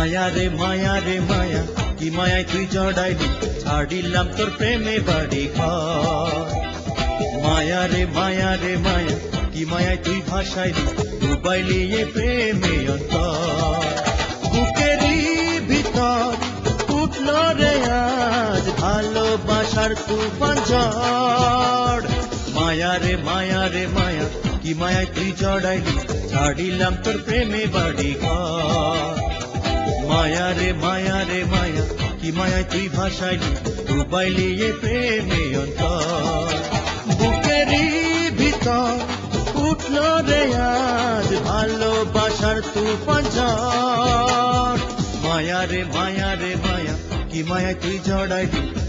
মায়া রে মায়া কি মায়ায় তুই জড়াইলি ছাড়িলাম তোর প্রেমে বাড়ি ঘর। মায়া রে মায়া কি মায়ায় তুই ভাসাইলি ডুবাইলি এ প্রেমে অন্তর। বুকেরই ভিতর উঠল রে আজ ভালোবাসার তুফান ঝড়। মায়া রে মায়া কি মায়ায় তুই জড়াইলি ছাড়িলাম তোর প্রেমে বাড়ি ঘর। মায়া রে মায়া কি মায়ায় তুই ভাসাইলি ডুবাইলি এ প্রেমে অন্তর। বুকেরই ভিতর উঠল রে আজ ভালোবাসার তুফান ঝড়। মায়া রে মায়া কি মায়ায় তুই জড়াইলি